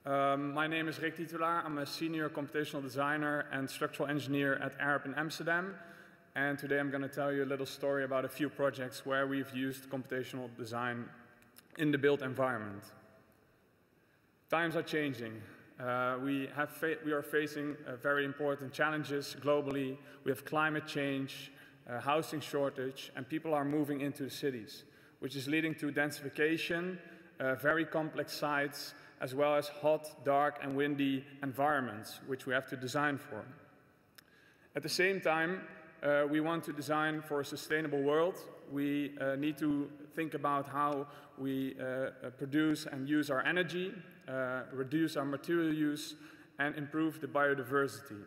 My name is Titulaer. I'm a senior computational designer and structural engineer at ARUP in Amsterdam. And today I'm going to tell you a little story about a few projects where we've used computational design in the built environment. Times are changing. We are facing very important challenges globally. We have climate change, housing shortage, and people are moving into the cities, which is leading to densification, very complex sites, as well as hot, dark, and windy environments, which we have to design for. At the same time, we want to design for a sustainable world. We need to think about how we produce and use our energy, reduce our material use, and improve the biodiversity.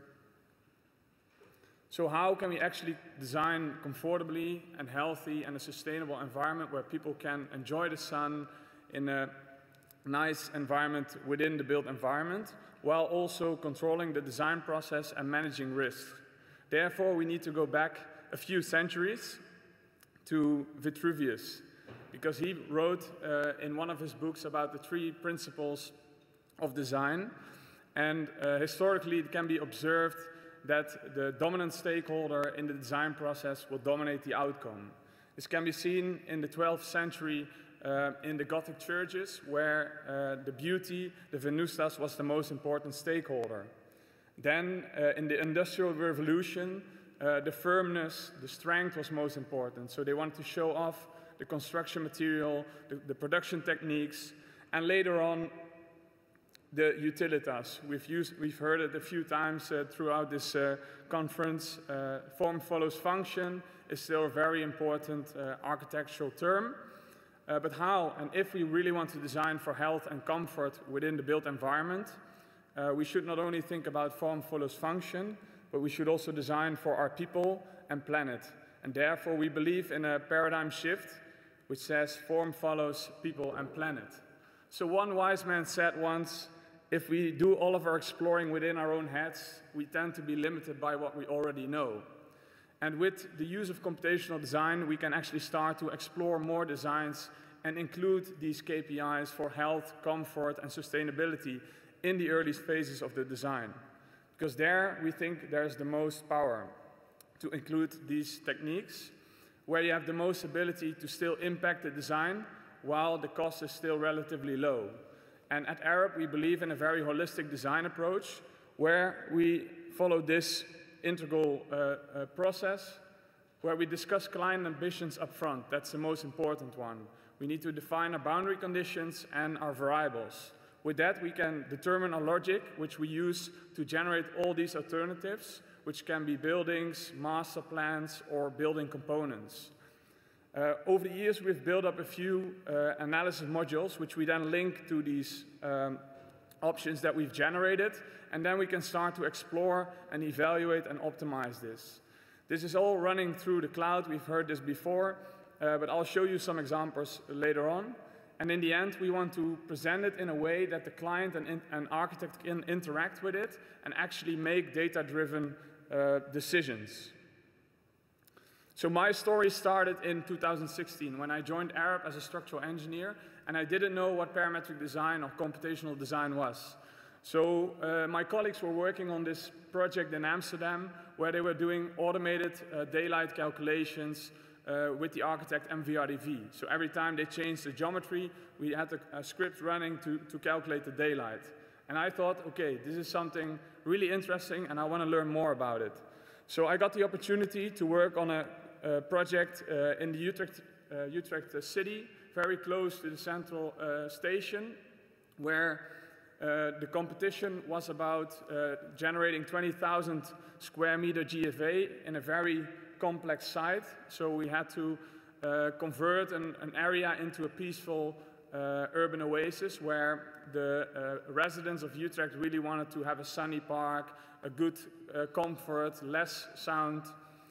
So how can we actually design comfortably and healthy and a sustainable environment where people can enjoy the sun in a nice environment within the built environment, while also controlling the design process and managing risks? Therefore, we need to go back a few centuries to Vitruvius, because he wrote in one of his books about the 3 principles of design. And historically, it can be observed that the dominant stakeholder in the design process will dominate the outcome. This can be seen in the 12th century in the Gothic churches, where the beauty, the Venustas, was the most important stakeholder. Then, in the Industrial Revolution, the firmness, the strength was most important. So they wanted to show off the construction material, the production techniques, and later on, the utilitas. We've heard it a few times throughout this conference. Form follows function is still a very important architectural term. But how, and if we really want to design for health and comfort within the built environment, we should not only think about form follows function, but we should also design for our people and planet. And therefore, we believe in a paradigm shift, which says form follows people and planet. So one wise man said once, if we do all of our exploring within our own heads, we tend to be limited by what we already know. And with the use of computational design, we can actually start to explore more designs and include these KPIs for health, comfort, and sustainability in the early phases of the design. Because there, we think there's the most power to include these techniques, where you have the most ability to still impact the design while the cost is still relatively low. And at ARUP, we believe in a very holistic design approach, where we follow this integral process, where we discuss client ambitions up front. That's the most important one. We need to define our boundary conditions and our variables. With that, we can determine our logic, which we use to generate all these alternatives, which can be buildings, master plans, or building components. Over the years, we've built up a few analysis modules, which we then link to these options that we've generated, and then we can start to explore and evaluate and optimize this. This is all running through the cloud. We've heard this before, but I'll show you some examples later on. And in the end, we want to present it in a way that the client and architect can interact with it and actually make data-driven decisions. So my story started in 2016 when I joined ARUP as a structural engineer, and I didn't know what parametric design or computational design was. So my colleagues were working on this project in Amsterdam where they were doing automated daylight calculations with the architect MVRDV. So every time they changed the geometry, we had a script running to calculate the daylight. And I thought, okay, this is something really interesting and I want to learn more about it. So I got the opportunity to work on a project in the Utrecht city, very close to the central station, where the competition was about generating 20,000 square meter GFA in a very complex site. So we had to convert an area into a peaceful urban oasis where the residents of Utrecht really wanted to have a sunny park, a good comfort, less sound.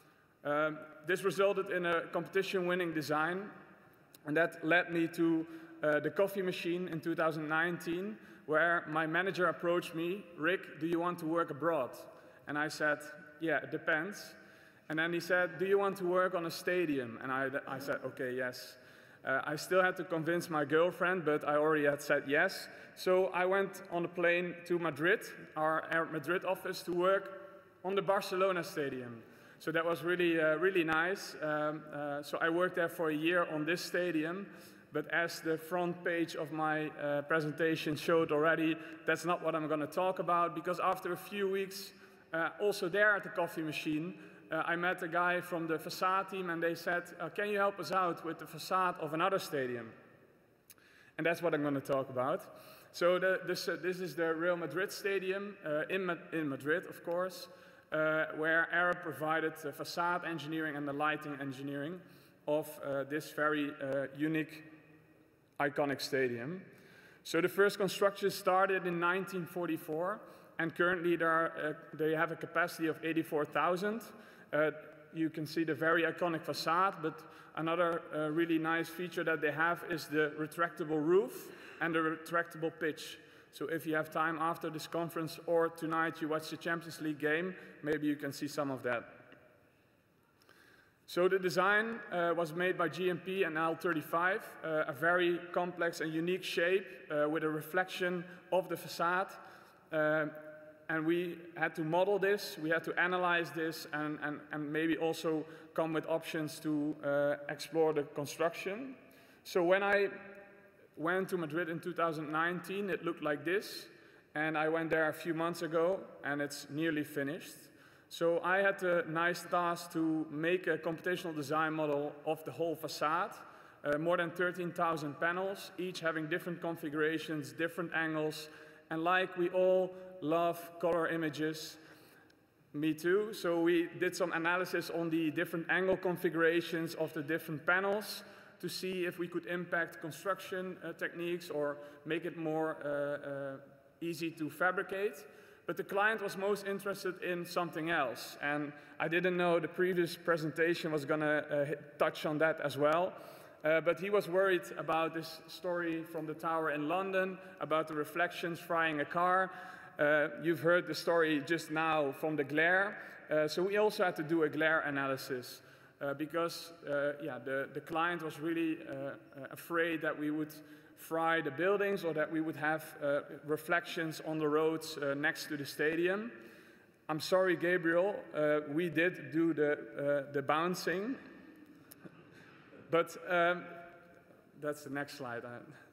This resulted in a competition-winning design, and that led me to the coffee machine in 2019, where my manager approached me, Rick, do you want to work abroad? And I said, yeah, it depends. And then he said, do you want to work on a stadium? And I said, okay, yes. I still had to convince my girlfriend, but I already had said yes. So I went on a plane to Madrid, our Madrid office, to work on the Barcelona stadium. So that was really, really nice. So I worked there for a year on this stadium. But as the front page of my presentation showed already, that's not what I'm going to talk about, because after a few weeks, also there at the coffee machine, I met a guy from the façade team, and they said, can you help us out with the façade of another stadium? And that's what I'm going to talk about. So this is the Real Madrid Stadium in Madrid, of course, where ARUP provided the façade engineering and the lighting engineering of this very unique, iconic stadium. So the first construction started in 1944, and currently they have a capacity of 84,000. You can see the very iconic facade, but another really nice feature that they have is the retractable roof and the retractable pitch. So if you have time after this conference or tonight you watch the Champions League game, maybe you can see some of that. So the design was made by GMP and L35, a very complex and unique shape with a reflection of the facade. And we had to model this, we had to analyze this, and maybe also come with options to explore the construction. So when I went to Madrid in 2019, it looked like this. And I went there a few months ago, and it's nearly finished. So I had the nice task to make a computational design model of the whole facade, more than 13,000 panels, each having different configurations, different angles, and like we all love color images, me too, so we did some analysis on the different angle configurations of the different panels to see if we could impact construction techniques or make it more easy to fabricate. But the client was most interested in something else, and I didn't know the previous presentation was going to touch on that as well. But he was worried about this story from the tower in London, about the reflections frying a car. You've heard the story just now from the glare. So we also had to do a glare analysis because the client was really afraid that we would fry the buildings or that we would have reflections on the roads next to the stadium. I'm sorry, Gabriel, we did do the bouncing, but that's the next slide.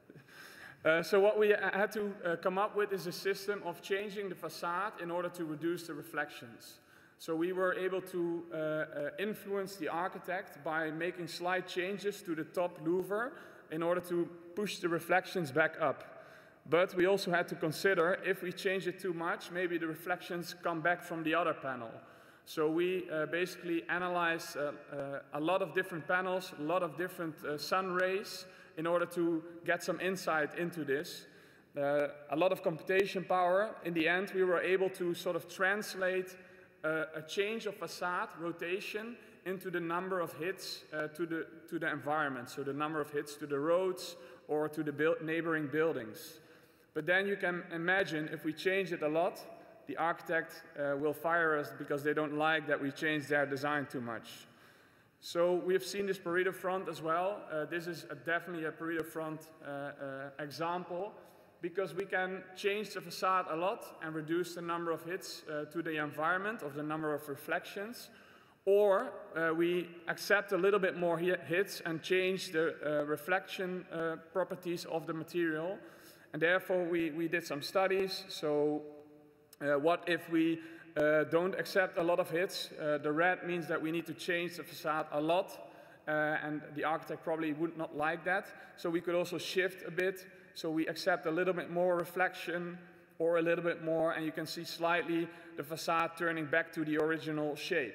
So what we had to come up with is a system of changing the facade in order to reduce the reflections. So we were able to influence the architect by making slight changes to the top louver in order to push the reflections back up. But we also had to consider if we change it too much, maybe the reflections come back from the other panel. So we basically analyzed a lot of different panels, a lot of different sun rays in order to get some insight into this. A lot of computation power. In the end, we were able to sort of translate a change of facade rotation into the number of hits to the environment, so the number of hits to the roads or to the neighboring buildings. But then you can imagine if we change it a lot, the architect will fire us because they don't like that we change their design too much. So we have seen this Pareto front as well. This is definitely a Pareto front example because we can change the facade a lot and reduce the number of hits to the environment of the number of reflections. Or we accept a little bit more hits and change the reflection properties of the material. And therefore, we did some studies. So what if we don't accept a lot of hits? The red means that we need to change the facade a lot. And the architect probably would not like that. So we could also shift a bit. So we accept a little bit more reflection or a little bit more. And you can see slightly the facade turning back to the original shape.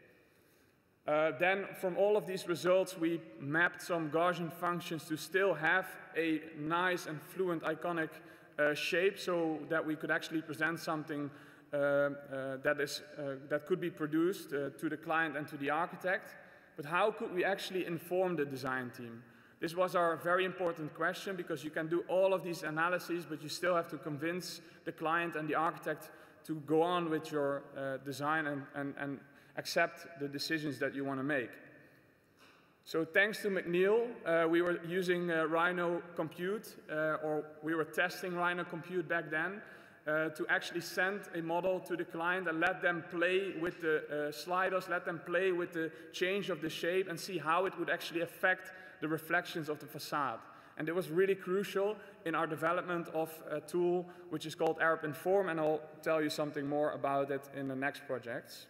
Then from all of these results, we mapped some Gaussian functions to still have a nice and fluent iconic shape so that we could actually present something that could be produced to the client and to the architect. But how could we actually inform the design team? This was our very important question because you can do all of these analyses, but you still have to convince the client and the architect to go on with your design and accept the decisions that you want to make. So thanks to McNeil, we were using Rhino Compute, or we were testing Rhino Compute back then, to actually send a model to the client and let them play with the sliders, let them play with the change of the shape and see how it would actually affect the reflections of the facade. And it was really crucial in our development of a tool which is called ARUP Inform, and I'll tell you something more about it in the next projects.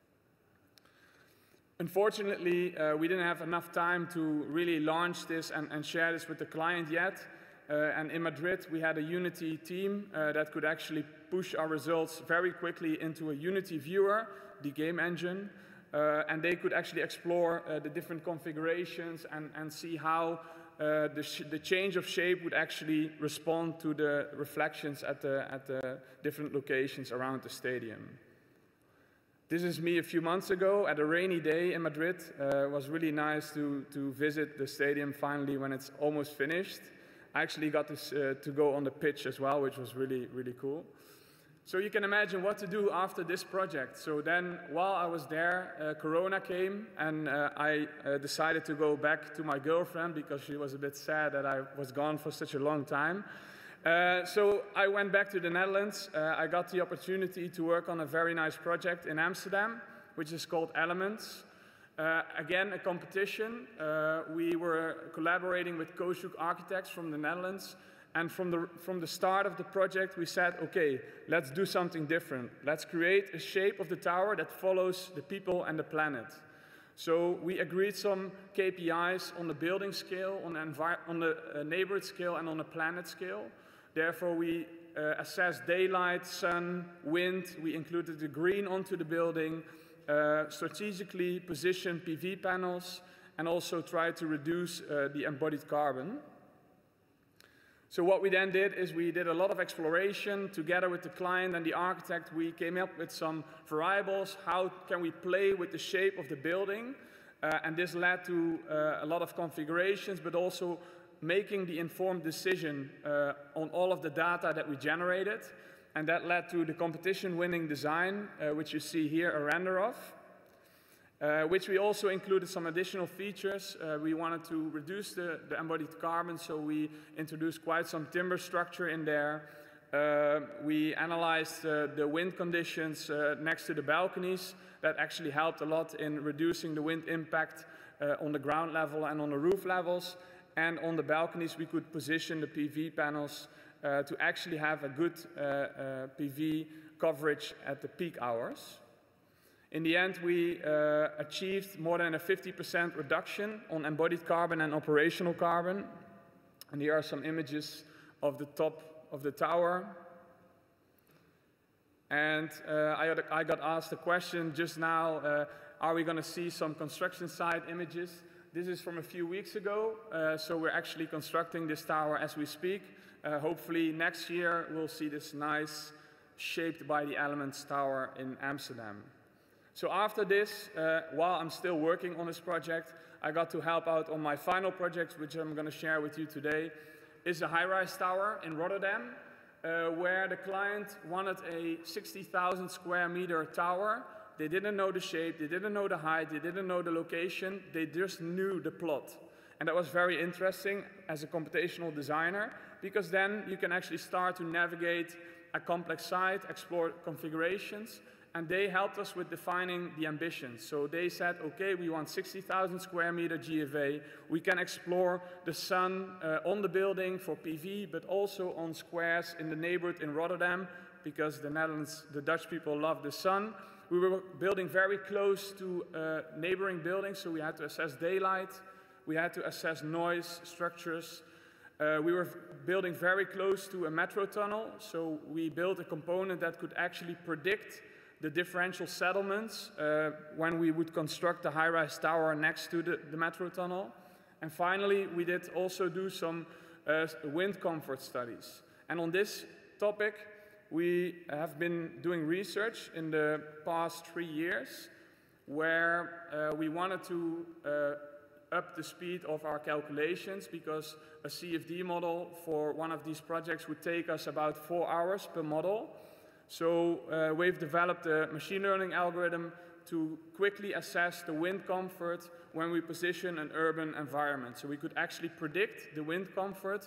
Unfortunately, we didn't have enough time to really launch this and share this with the client yet. And in Madrid, we had a Unity team that could actually push our results very quickly into a Unity viewer, the game engine, and they could actually explore the different configurations and see how the change of shape would actually respond to the reflections at the different locations around the stadium. This is me a few months ago at a rainy day in Madrid. It was really nice to visit the stadium finally when it's almost finished. I actually got to go on the pitch as well, which was really, really cool. So you can imagine what to do after this project. So then, while I was there, Corona came, and I decided to go back to my girlfriend because she was a bit sad that I was gone for such a long time. So I went back to the Netherlands. I got the opportunity to work on a very nice project in Amsterdam, which is called Elements. Again, a competition. We were collaborating with Kosuk architects from the Netherlands. And from the start of the project, we said, okay, let's do something different. Let's create a shape of the tower that follows the people and the planet. So we agreed some KPIs on the building scale, on the neighborhood scale, and on the planet scale. Therefore, we assessed daylight, sun, wind. We included the green onto the building, strategically positioned PV panels, and also tried to reduce the embodied carbon. So what we then did is we did a lot of exploration together with the client and the architect. We came up with some variables. How can we play with the shape of the building? And this led to a lot of configurations, but also making the informed decision on all of the data that we generated. And that led to the competition-winning design, which you see here a render of. Which we also included some additional features. We wanted to reduce the embodied carbon, so we introduced quite some timber structure in there. We analyzed the wind conditions next to the balconies. That actually helped a lot in reducing the wind impact on the ground level and on the roof levels. And on the balconies, we could position the PV panels to actually have a good PV coverage at the peak hours. In the end, we achieved more than a 50% reduction on embodied carbon and operational carbon. And here are some images of the top of the tower. And I got asked a question just now, are we going to see some construction site images? This is from a few weeks ago, so we're actually constructing this tower as we speak. Hopefully next year we'll see this nice shaped by the elements tower in Amsterdam. So after this, while I'm still working on this project, I got to help out on my final project, which I'm going to share with you today, is a high-rise tower in Rotterdam, where the client wanted a 60,000 square meter tower. They didn't know the shape, they didn't know the height, they didn't know the location, they just knew the plot. And that was very interesting as a computational designer, because then you can actually start to navigate a complex site, explore configurations, and they helped us with defining the ambitions. So they said, okay, we want 60,000 square meter GFA. We can explore the sun on the building for PV, but also on squares in the neighborhood in Rotterdam, because the Netherlands, the Dutch people love the sun. We were building very close to neighboring buildings, so we had to assess daylight. We had to assess noise, structures. We were building very close to a metro tunnel, so we built a component that could actually predict the differential settlements when we would construct the high-rise tower next to the metro tunnel. And finally, we did also do some wind comfort studies. And on this topic, we have been doing research in the past 3 years, where we wanted to up the speed of our calculations, because a CFD model for one of these projects would take us about 4 hours per model. So we've developed a machine learning algorithm to quickly assess the wind comfort when we position an urban environment. So we could actually predict the wind comfort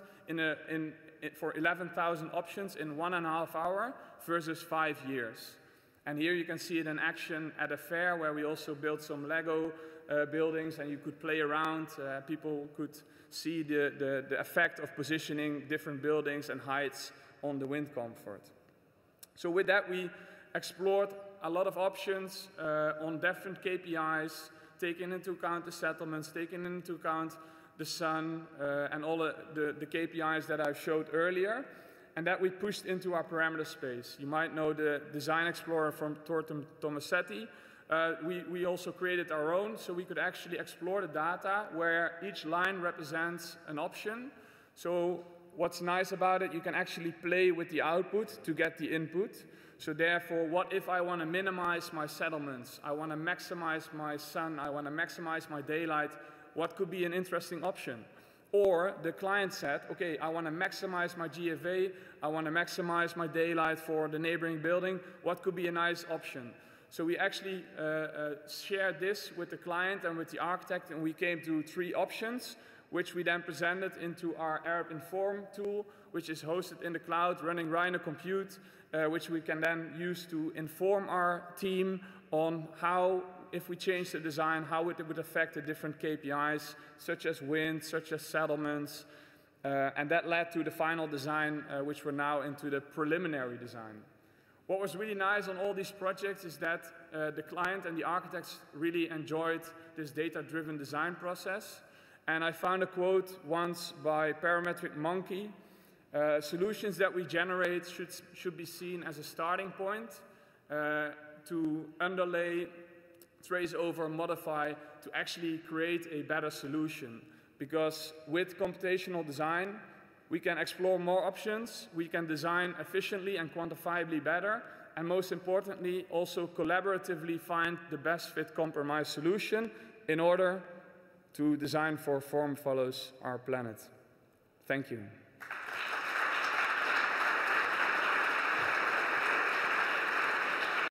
for 11,000 options in 1.5 hours versus 5 years. And here you can see it in action at a fair where we also built some Lego buildings, and you could play around. People could see the effect of positioning different buildings and heights on the wind comfort. So with that, we explored a lot of options on different KPIs, taking into account the settlements, taking into account the sun, and all the KPIs that I showed earlier, and that we pushed into our parameter space. You might know the Design Explorer from Torten Tomasetti. We also created our own, so we could actually explore the data where each line represents an option. So what's nice about it, you can actually play with the output to get the input. So therefore, what if I want to minimize my settlements? I want to maximize my sun, I want to maximize my daylight. What could be an interesting option? Or the client said, okay, I want to maximize my GFA, I want to maximize my daylight for the neighboring building. What could be a nice option? So we actually shared this with the client and with the architect, and we came to 3 options, which we then presented into our ARUP Inform tool, which is hosted in the cloud, running Rhino Compute, which we can then use to inform our team on how, if we change the design, how it would affect the different KPIs, such as wind, such as settlements. And that led to the final design, which we're now into the preliminary design. What was really nice on all these projects is that the client and the architects really enjoyed this data-driven design process. And I found a quote once by Parametric Monkey: solutions that we generate should be seen as a starting point to underlay, trace over, modify, to actually create a better solution. Because with computational design, we can explore more options, we can design efficiently and quantifiably better, and most importantly, also collaboratively find the best fit compromise solution in order to design for form follows our planet. Thank you.